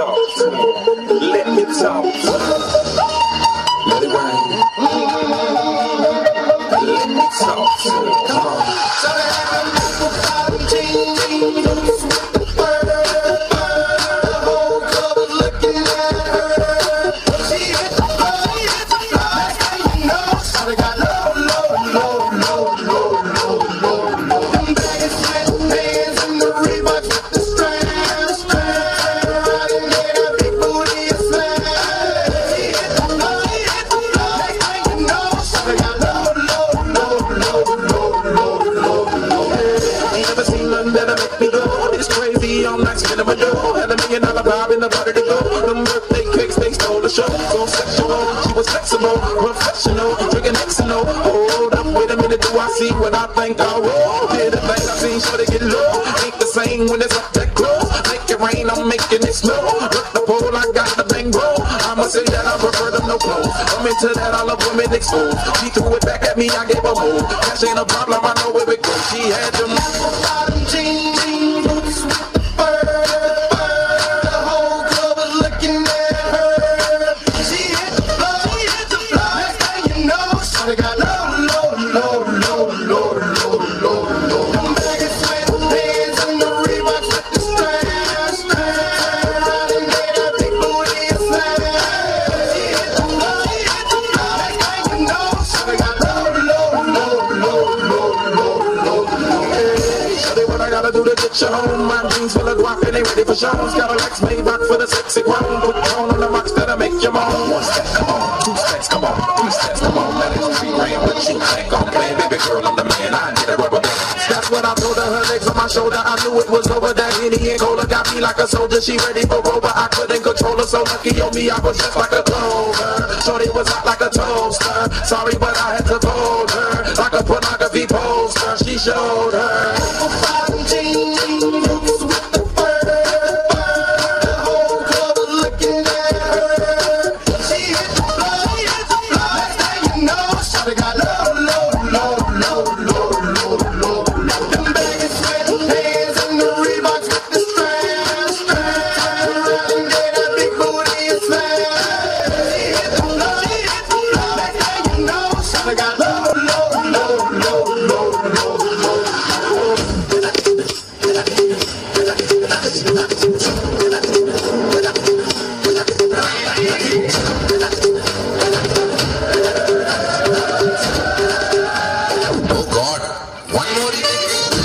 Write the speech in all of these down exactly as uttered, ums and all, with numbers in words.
talk to me. Let me talk to me. Let it rain. Let me talk to me. Come on. In the body to go, them birthday cakes, they stole the show. So sexual, she was flexible, professional, drinking X and O. Hold up, wait a minute, do I see what I think I will? Did the thing I seen, sure they get low. Ain't the same when it's up that close. Make it rain, I'm making it snow. Look the pole, I got the bang roll. I'ma say that I prefer them no clothes. I'm into that, I love women exposed. She threw it back at me, I gave her more. Cash ain't a problem, I know where it goes. She had them bottom jeans, boots with the fur. I got low, low, low, low, low, low, low, low. I'm back at sweatpants and the Reeboks with the straps. Riding made a big booty a slap. She hit the floor, she hit the floor. Next thing you know, I got low, low, low, low, low, low, low, low. Hey, shawty, what I gotta do to get you home? My jeans full of guap and they ready for shows. Got a Lex Maybach for the sexy grown. Put tone on the rocks that'll make you moan. One step, come on. Two steps, come on. Three steps, come on. Let it free reign. What you think I'm playing? Baby girl, I'm the man. I need a rubber band. That's what I told her. Her legs on my shoulder. I knew it was over. That Henny and Cola got me like a soldier. She ready for Rover. I couldn't control her. So lucky on me, I was just like a clover. Shorty was hot like a toaster. Sorry, but I had to fold her like a pornography poster. She showed her bottom jeans with the fur. The whole club was looking at her. She hit the floor, she hit the floor. Next thing you know, shawty got low, low, low, low, low, low, low, low. Them baggy sweatpants and the Reeboks with the straps. Riding gave that big booty a slap. She hit the floor, she hit the floor. Next thing you know, shawty got low, low, low, low, low, low, low. Oh God, one more day.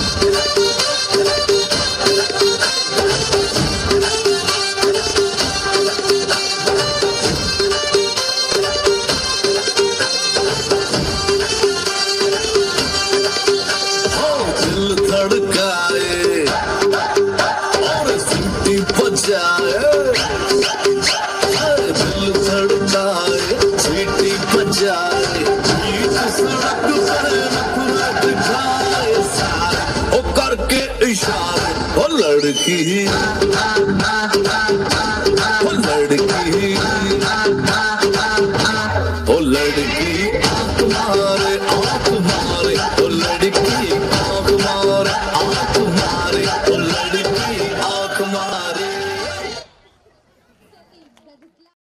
दिल धड़काए और सीटी बजाए, दिल धड़काए सीटी बजाए, बीच सड़क पर नखरा दिखाए सारे, ओ करके इशारे, ओ लड़की, ओ लड़की, ओ लड़की आँख मारे आँख